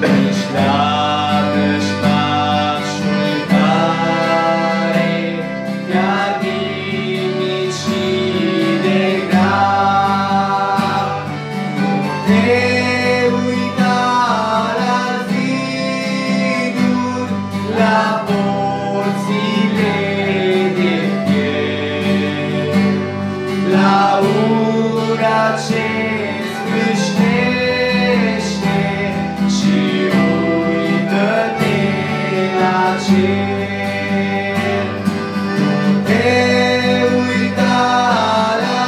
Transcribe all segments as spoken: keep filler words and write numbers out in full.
Nici labră-și pașul tare, chiar nimicii de grav. Nu te uita la ziduri, la porțile de fier, la ura ce sfâșnește și uită-te la cer. Nu te uita la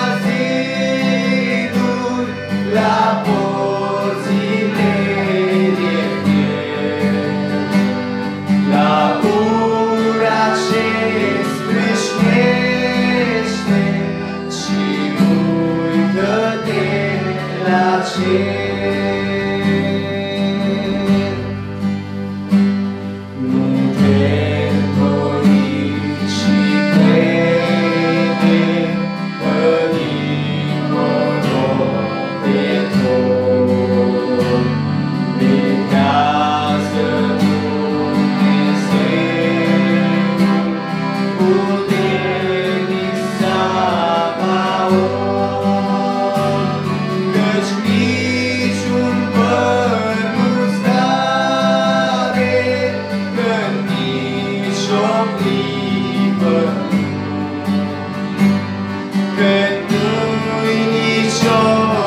ziduri, la porțile de fier, la ura ce sfâșnește și uită-te la cer. Nu te îndoi și crede că dincolo de tot veghează Dumnezeul puternic Sabaoth, căci niciun păr nu-ți cade, că nici o clipă că nu-i nicio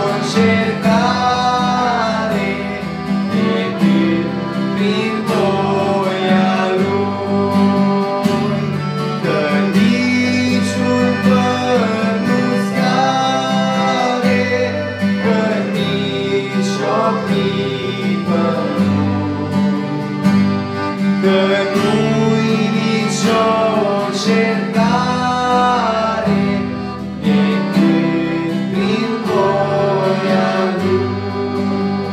încercare decât prin voia Lui, că niciun păr nu-ți cade, că nici o clipă că nu-i nicio încercare decât prin voia Lui.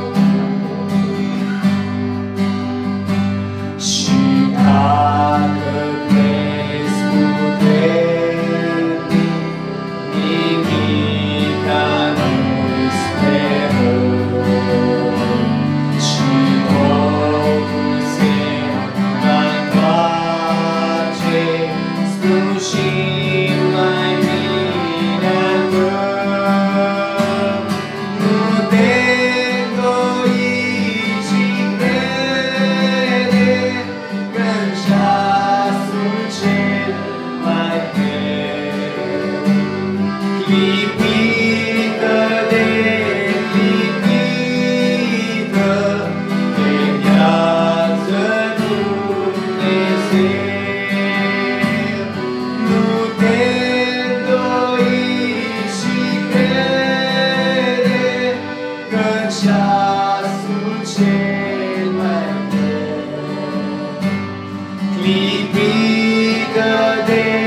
Și dacă crezi puternic, nimica nu-i spre rău, și totul se va întoarce strunjit mai bine al tău. Nu te îndoi, ci crede că-n ceasul cel mai greu, clipită de clipită, veghează Dumnezeu. Nu te îndoi și crede că-n ceasul cel mai greu, clipită de